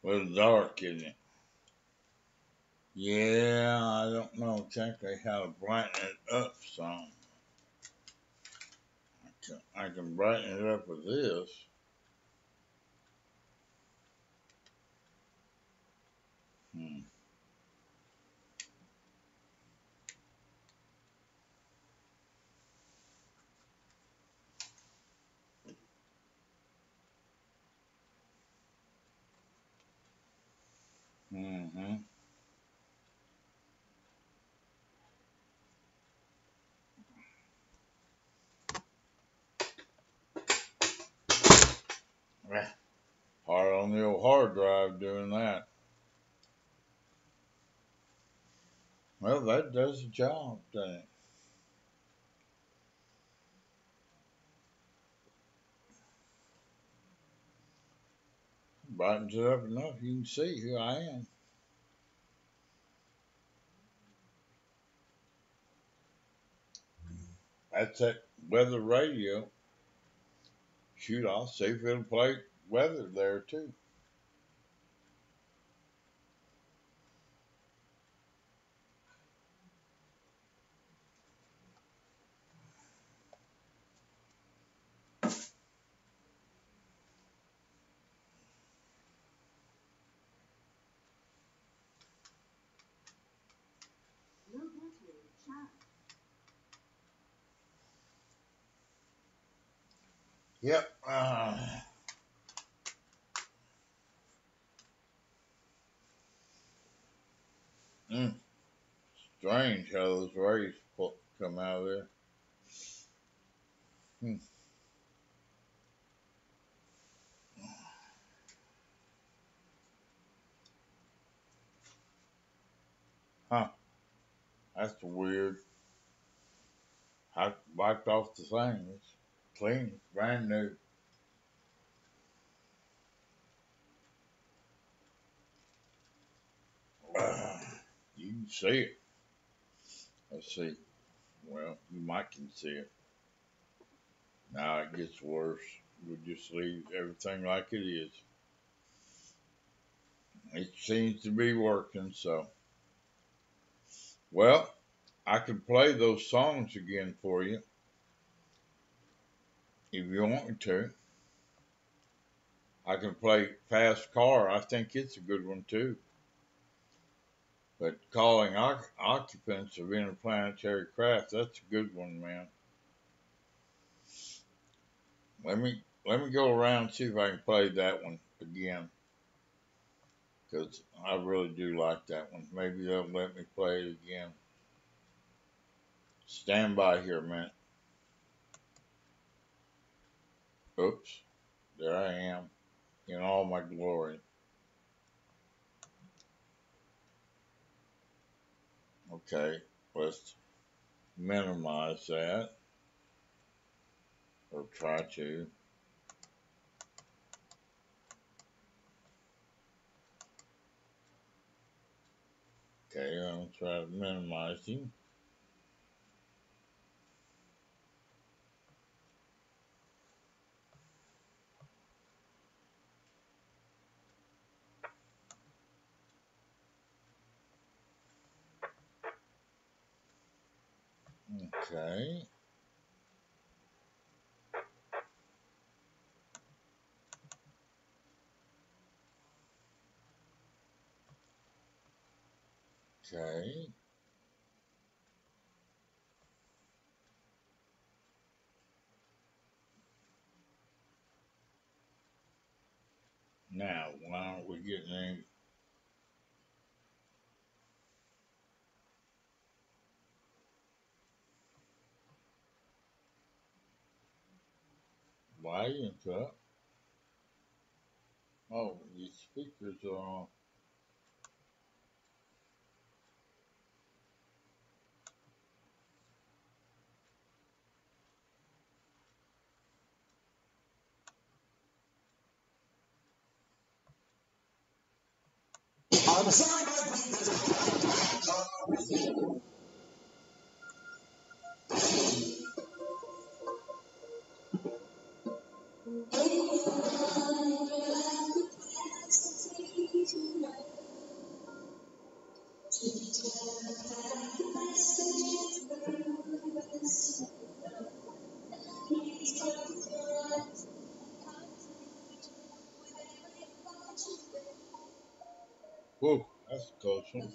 A little dark, isn't it? Yeah, I don't know exactly how to brighten it up some. I can brighten it up with this. Hmm. Mm-hmm. Hard on the old hard drive doing that. Well, that does the job, doesn't it? Brightens it up enough you can see who I am. That's that weather radio. Shoot, I'll see if it'll play weather there too. Yep. Mm, strange how those rays come out of there. Hmm. Huh. That's weird. I wiped off the thing. It's clean, brand new. You can see it. Let's see. Well, you might can see it. Now it gets worse. We just leave everything like it is. It seems to be working, so. Well, I can play those songs again for you if you want me to. I can play Fast Car. I think it's a good one too. But calling occupants of interplanetary craft, that's a good one, man. Let me go around and see if I can play that one again. Because I really do like that one. Maybe they'll let me play it again. Stand by here a minute. Oops. There I am in all my glory. Okay, let's minimize that. Or try to. Okay, I'll try to minimize him. Okay. Okay. Now, why aren't we getting any volume up? Oh, the speakers are on. I'm sorry. close one.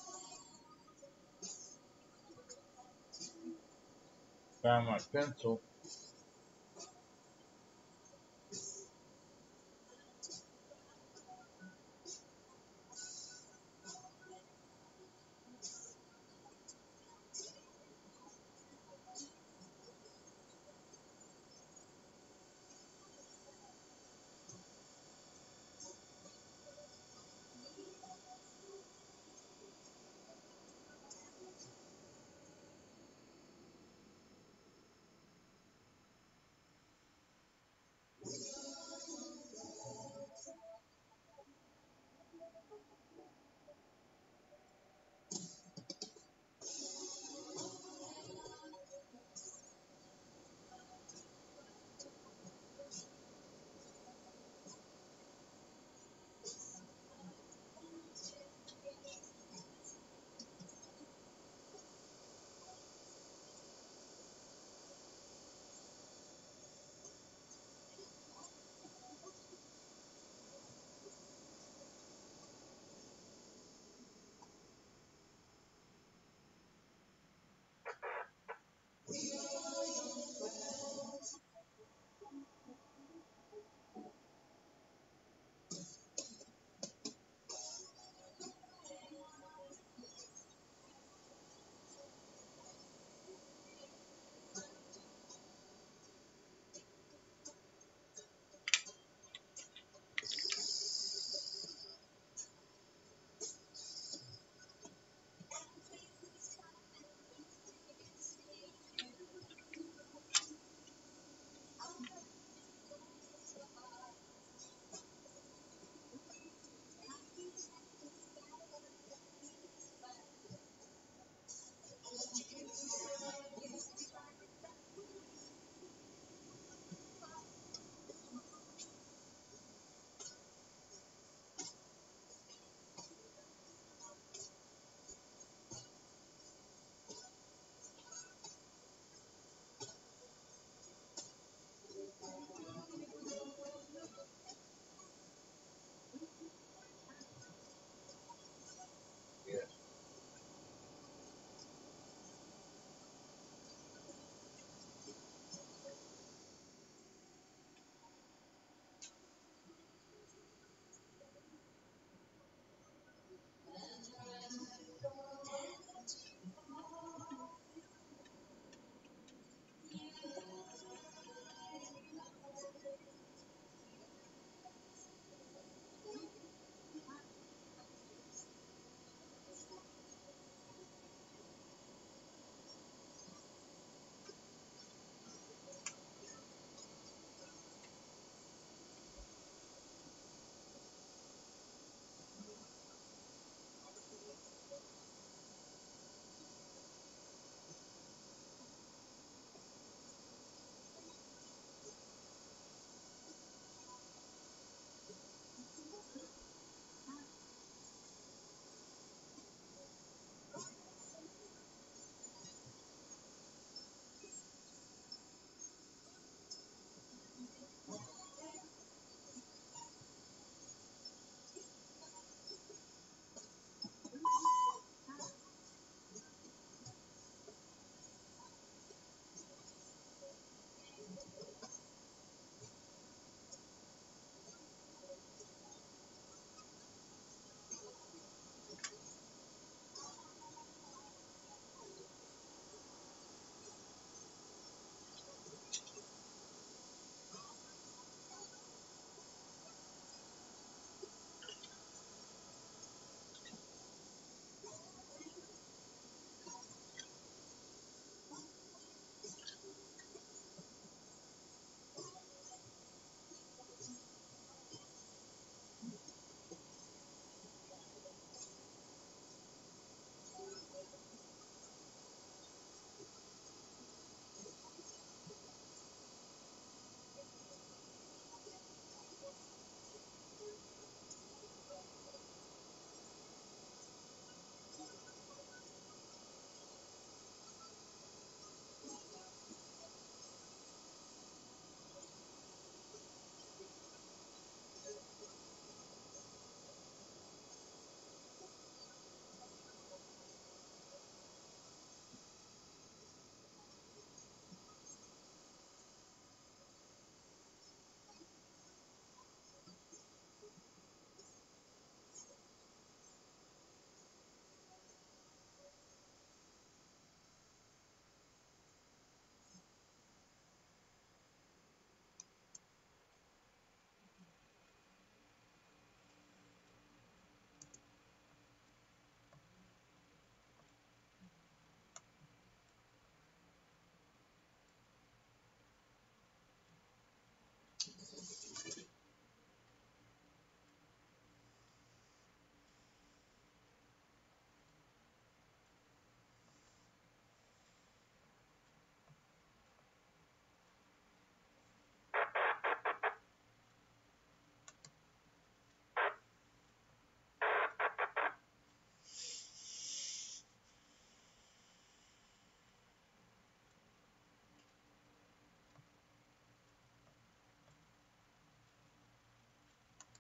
Found my pencil.